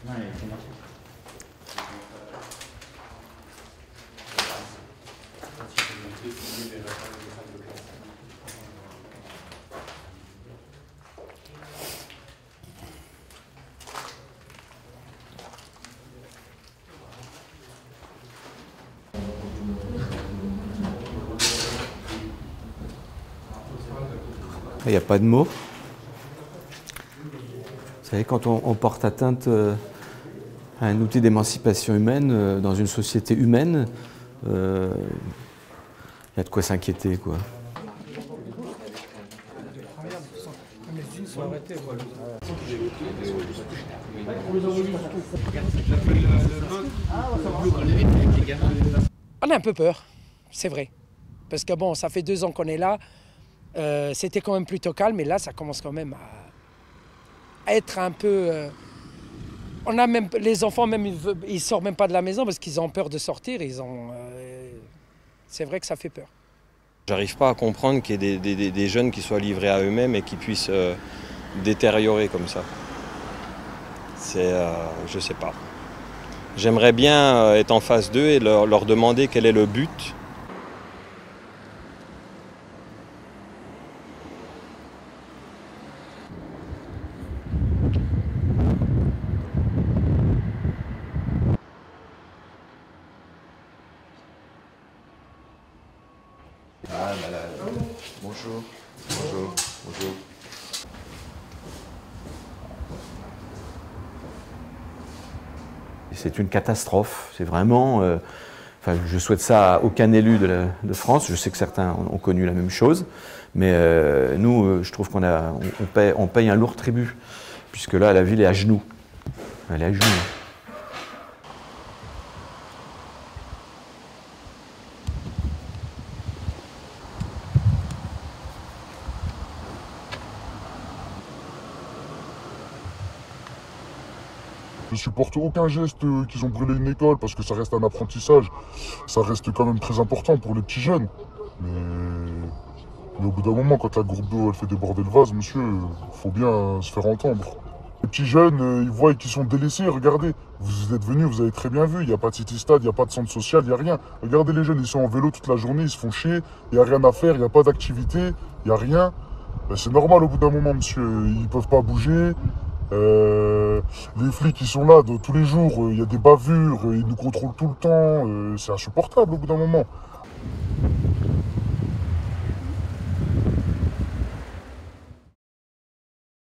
Il n'y a pas de mots. Vous savez, quand on porte atteinte à un outil d'émancipation humaine, dans une société humaine, il y a de quoi s'inquiéter, quoi. On a un peu peur, c'est vrai. Parce que bon, ça fait 2 ans qu'on est là. C'était quand même plutôt calme, mais là, ça commence quand même à être un peu... on a même, les enfants, même, ils sortent même pas de la maison parce qu'ils ont peur de sortir. C'est vrai que ça fait peur. J'arrive pas à comprendre qu'il y ait des jeunes qui soient livrés à eux-mêmes et qui puissent détériorer comme ça. Je sais pas. J'aimerais bien être en face d'eux et leur demander quel est le but. Ah, malade. Bonjour. Bonjour. Bonjour. C'est une catastrophe. C'est vraiment... enfin, je souhaite ça à aucun élu de France. Je sais que certains ont connu la même chose. Mais nous, je trouve on paye un lourd tribut. Puisque là, la ville est à genoux. Elle est à genoux. Je supporte aucun geste qu'ils ont brûlé une école parce que ça reste un apprentissage. Ça reste quand même très important pour les petits jeunes. Mais au bout d'un moment, quand la goutte d'eau elle fait déborder le vase, monsieur, faut bien se faire entendre. Les petits jeunes, ils voient qu'ils sont délaissés. Regardez, vous êtes venus, vous avez très bien vu. Il n'y a pas de city-stade, il n'y a pas de centre social, il n'y a rien. Regardez les jeunes, ils sont en vélo toute la journée, ils se font chier. Il n'y a rien à faire, il n'y a pas d'activité, il n'y a rien. Ben, c'est normal au bout d'un moment, monsieur. Ils ne peuvent pas bouger. Les flics ils sont là tous les jours, il y a des bavures, ils nous contrôlent tout le temps, c'est insupportable au bout d'un moment.